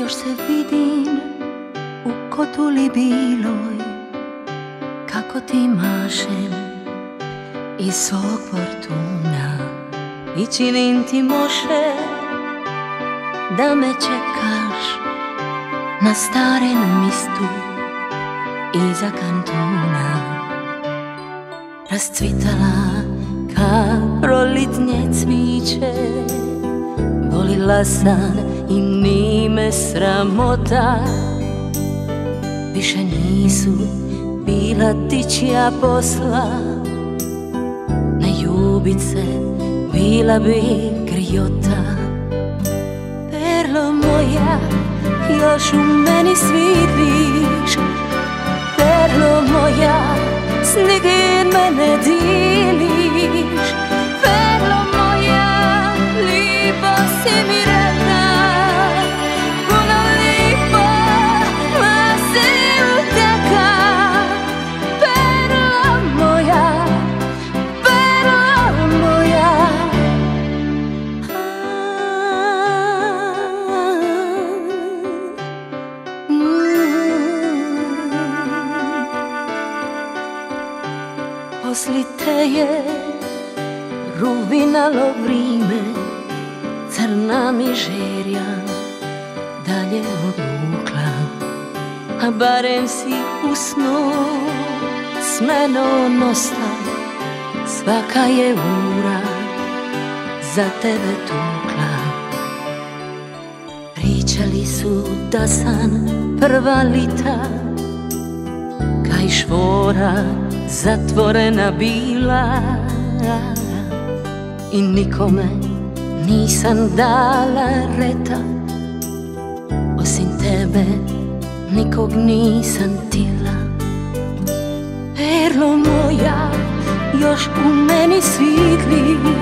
još se vidim u kotuli biloj, kako ti mašem iz svog portuna i činim ti moše da me čekaš na starem mistu iza kantuna. Rascvitala ka prolitnje cviće, volila sam i ni me sramota. Više nisu bila dičja posla, na ljubice bila bi grijota. Perlo moja, još u meni svitliš, perlo moja, snige mene diliš. Perlo moja, lipo si mi rekla, puno lipo, ma si uteka. Perlo moja, perlo moja. Posli te je ruvinalo vrime, crna mi žerja dalje odvukla, a barem si u snu s menom ostala. Svaka je ura za tebe tukla. Pričali su da sam prva lita, kaj švora zatvorena bila, i nikome nisam dala reta, osim tebe nikog nisam tila. Perlo moja, još u meni svitliš,